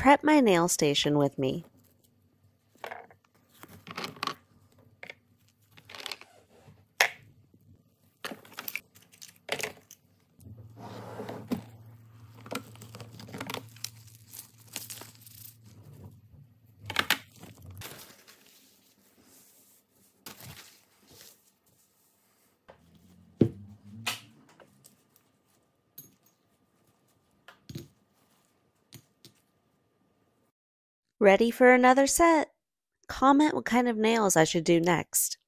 prep my nail station with me. Ready for another set? Comment what kind of nails I should do next.